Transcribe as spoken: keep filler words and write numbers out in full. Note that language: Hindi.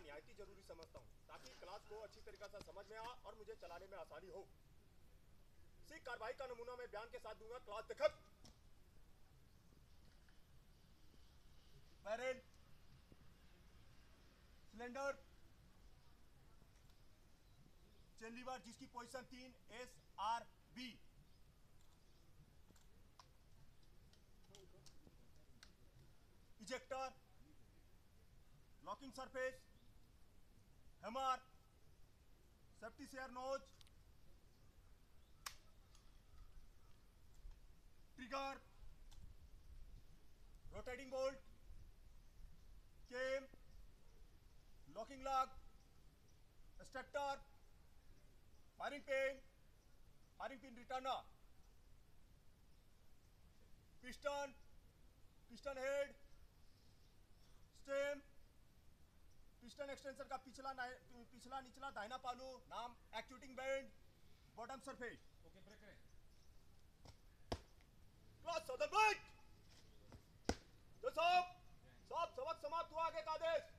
निहायती जरूरी समझता हूँ ताकि क्लास को अच्छी तरीके से समझ में आ और मुझे चलाने में आसानी हो। इसी कार्रवाई का नमूना मैं बयान के साथ दूंगा। क्लास दिक्कत बैरल सिलेंडर चेन लीवर जिसकी पोजीशन तीन S R B, ejector, locking surface, hammer, safety sear nose, trigger, rotating bolt, cam, locking lock, स्टेक्टर, firing pin, firing pin returner, piston, piston head, stem, piston extensor का पिछला पिछला निचला दाहिना पालू, नाम actuating band, bottom surface. Okay, break करें। क्लास सदर ब्रेक। जो साहब साहब सबक समाप्त हुआ, आगे का आदेश।